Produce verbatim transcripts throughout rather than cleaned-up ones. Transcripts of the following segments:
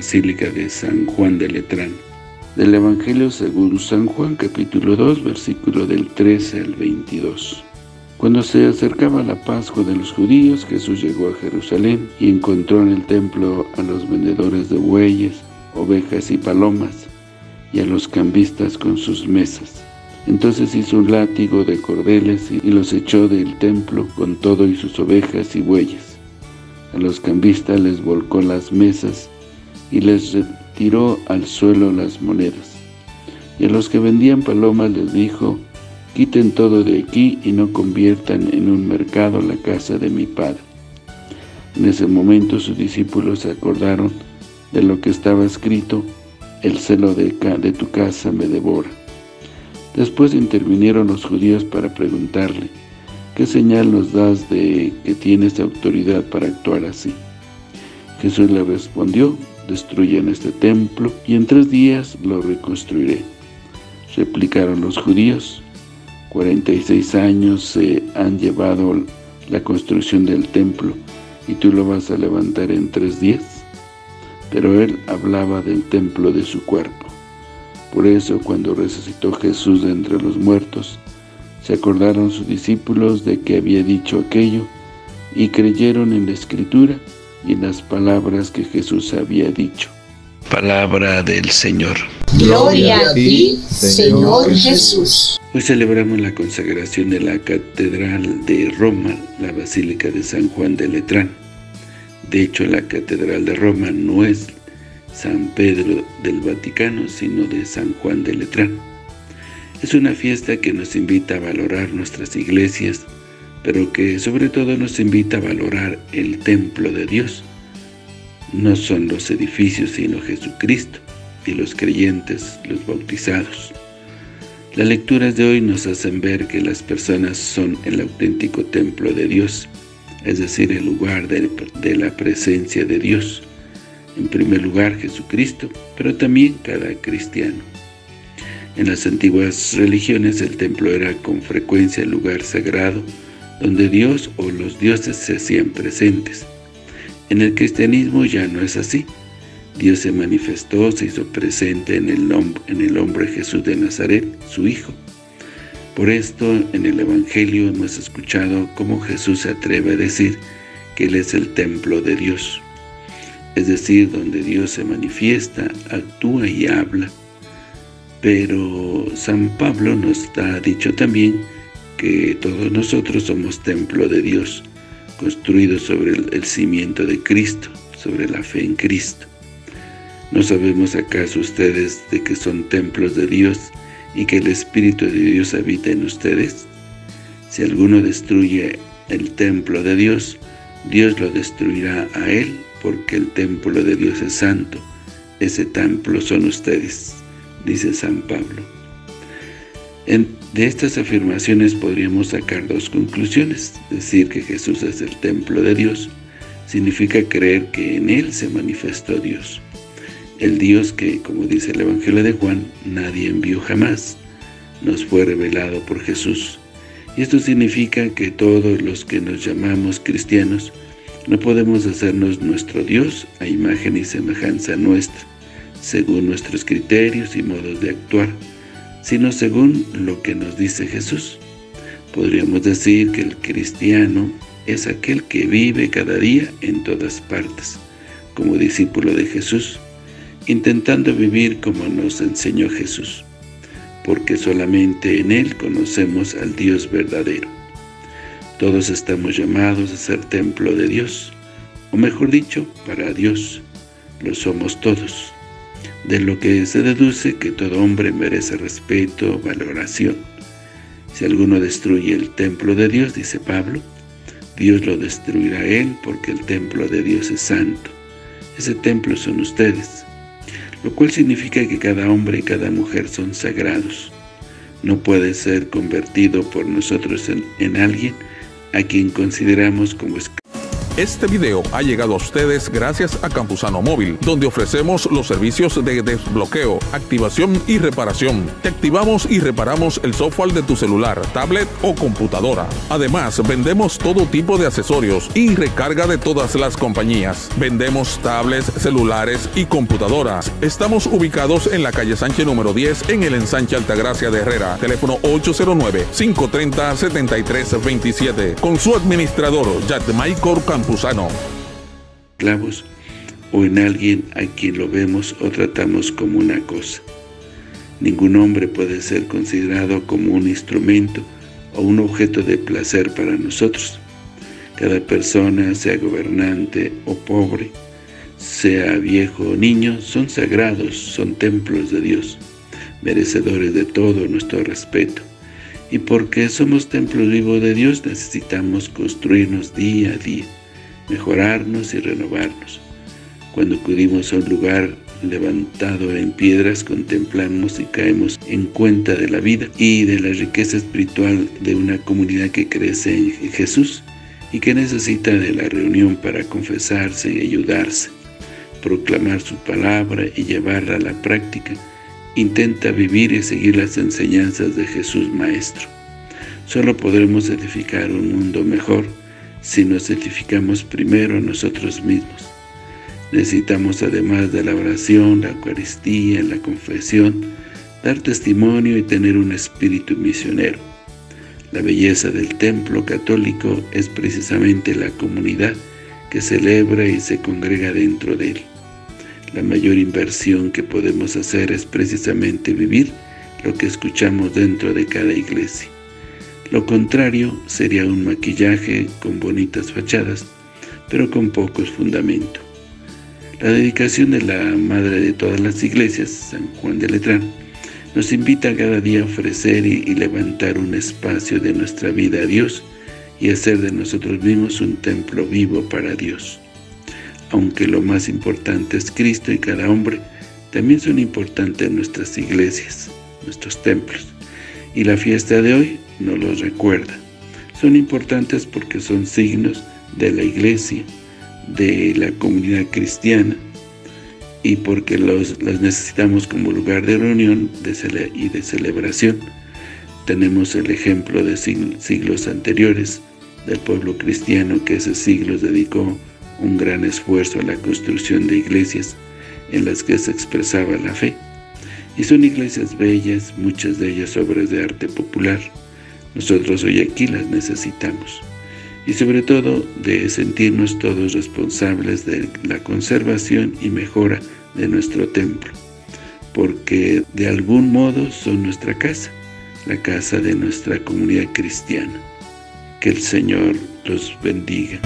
Basílica de San Juan de Letrán. Del Evangelio según San Juan, capítulo dos, versículo del trece al veintidós. Cuando se acercaba la Pascua de los judíos, Jesús llegó a Jerusalén y encontró en el templo a los vendedores de bueyes, ovejas y palomas, y a los cambistas con sus mesas. Entonces hizo un látigo de cordeles y los echó del templo con todo y sus ovejas y bueyes. A los cambistas les volcó las mesas y les retiró al suelo las monedas. Y a los que vendían palomas les dijo: quiten todo de aquí y no conviertan en un mercado la casa de mi Padre. En ese momento sus discípulos se acordaron de lo que estaba escrito: el celo de, de tu casa me devora. Después intervinieron los judíos para preguntarle: ¿qué señal nos das de que tienes autoridad para actuar así? Jesús le respondió: destruyan este templo y en tres días lo reconstruiré. Replicaron los judíos: cuarenta y seis años se han llevado la construcción del templo, ¿y tú lo vas a levantar en tres días? Pero él hablaba del templo de su cuerpo. Por eso, cuando resucitó Jesús de entre los muertos, se acordaron sus discípulos de que había dicho aquello, y creyeron en la Escritura y en las palabras que Jesús había dicho. Palabra del Señor. Gloria a ti, Señor Jesús. Hoy celebramos la consagración de la Catedral de Roma, la Basílica de San Juan de Letrán. De hecho, la Catedral de Roma no es San Pedro del Vaticano, sino de San Juan de Letrán. Es una fiesta que nos invita a valorar nuestras iglesias, pero que sobre todo nos invita a valorar el templo de Dios. No son los edificios, sino Jesucristo y los creyentes, los bautizados. Las lecturas de hoy nos hacen ver que las personas son el auténtico templo de Dios, es decir, el lugar de, de la presencia de Dios. En primer lugar, Jesucristo, pero también cada cristiano. En las antiguas religiones, el templo era con frecuencia el lugar sagrado donde Dios o los dioses se hacían presentes. En el cristianismo ya no es así. Dios se manifestó, se hizo presente en el, en el hombre Jesús de Nazaret, su Hijo. Por esto, en el Evangelio hemos escuchado cómo Jesús se atreve a decir que Él es el templo de Dios, es decir, donde Dios se manifiesta, actúa y habla. Pero San Pablo nos ha dicho también que todos nosotros somos templo de Dios, construidos sobre el, el cimiento de Cristo, sobre la fe en Cristo. ¿No sabemos acaso ustedes de que son templos de Dios y que el Espíritu de Dios habita en ustedes? Si alguno destruye el templo de Dios, Dios lo destruirá a él, porque el templo de Dios es santo. Ese templo son ustedes, dice San Pablo. En, de estas afirmaciones podríamos sacar dos conclusiones. Decir que Jesús es el templo de Dios significa creer que en Él se manifestó Dios. El Dios que, como dice el Evangelio de Juan, nadie envió jamás, nos fue revelado por Jesús. Y esto significa que todos los que nos llamamos cristianos no podemos hacernos nuestro Dios a imagen y semejanza nuestra, según nuestros criterios y modos de actuar, sino según lo que nos dice Jesús. Podríamos decir que el cristiano es aquel que vive cada día en todas partes, como discípulo de Jesús, intentando vivir como nos enseñó Jesús, porque solamente en Él conocemos al Dios verdadero. Todos estamos llamados a ser templo de Dios, o mejor dicho, para Dios. Lo somos todos, de lo que se deduce que todo hombre merece respeto, valoración. Si alguno destruye el templo de Dios, dice Pablo, Dios lo destruirá a él, porque el templo de Dios es santo. Ese templo son ustedes, lo cual significa que cada hombre y cada mujer son sagrados. No puede ser convertido por nosotros en, en alguien a quien consideramos como esclavo. Este video ha llegado a ustedes gracias a Campusano Móvil, donde ofrecemos los servicios de desbloqueo, activación y reparación. Te activamos y reparamos el software de tu celular, tablet o computadora. Además, vendemos todo tipo de accesorios y recarga de todas las compañías. Vendemos tablets, celulares y computadoras. Estamos ubicados en la calle Sánchez número diez, en el ensanche Altagracia de Herrera. Teléfono ocho cero nueve, cinco tres cero, siete tres dos siete. Con su administrador, Yadmaicor Campusano. Clavos o en alguien a quien lo vemos o tratamos como una cosa. Ningún hombre puede ser considerado como un instrumento o un objeto de placer para nosotros. Cada persona, sea gobernante o pobre, sea viejo o niño, son sagrados, son templos de Dios, merecedores de todo nuestro respeto. Y porque somos templos vivos de Dios, necesitamos construirnos día a día, mejorarnos y renovarnos. Cuando acudimos a un lugar levantado en piedras, contemplamos y caemos en cuenta de la vida y de la riqueza espiritual de una comunidad que crece en Jesús y que necesita de la reunión para confesarse y ayudarse, proclamar su palabra y llevarla a la práctica. Intenta vivir y seguir las enseñanzas de Jesús Maestro. Solo podremos edificar un mundo mejor si nos edificamos primero a nosotros mismos. Necesitamos, además de la oración, la Eucaristía, la confesión, dar testimonio y tener un espíritu misionero. La belleza del templo católico es precisamente la comunidad que celebra y se congrega dentro de él. La mayor inversión que podemos hacer es precisamente vivir lo que escuchamos dentro de cada iglesia. Lo contrario sería un maquillaje con bonitas fachadas, pero con pocos fundamentos. La dedicación de la Madre de todas las iglesias, San Juan de Letrán, nos invita cada día a ofrecer y, y levantar un espacio de nuestra vida a Dios y hacer de nosotros mismos un templo vivo para Dios. Aunque lo más importante es Cristo y cada hombre, también son importantes nuestras iglesias, nuestros templos. Y la fiesta de hoy nos los recuerda. Son importantes porque son signos de la iglesia, de la comunidad cristiana, y porque los, las necesitamos como lugar de reunión de cele, y de celebración. Tenemos el ejemplo de siglos, siglos anteriores del pueblo cristiano que ese siglos dedicó un gran esfuerzo a la construcción de iglesias en las que se expresaba la fe. Y son iglesias bellas, muchas de ellas obras de arte popular. Nosotros hoy aquí las necesitamos. Y sobre todo de sentirnos todos responsables de la conservación y mejora de nuestro templo, porque de algún modo son nuestra casa, la casa de nuestra comunidad cristiana. Que el Señor los bendiga.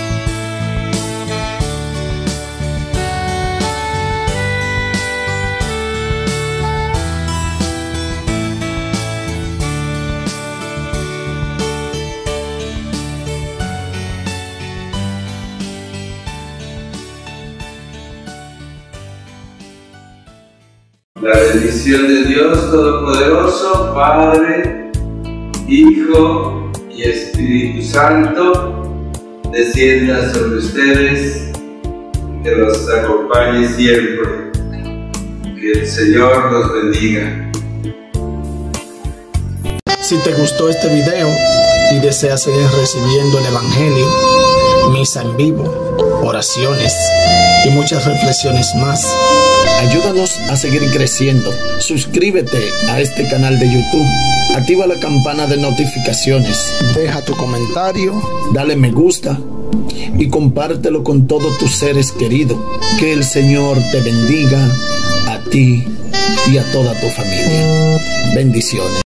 La bendición de Dios Todopoderoso, Padre, Hijo y Espíritu Santo, descienda sobre ustedes, que los acompañe siempre. Que el Señor los bendiga. Si te gustó este video y deseas seguir recibiendo el Evangelio, misa en vivo, oraciones y muchas reflexiones más, ayúdanos a seguir creciendo. Suscríbete a este canal de YouTube, activa la campana de notificaciones, deja tu comentario, dale me gusta y compártelo con todos tus seres queridos. Que el Señor te bendiga a ti y a toda tu familia. Bendiciones.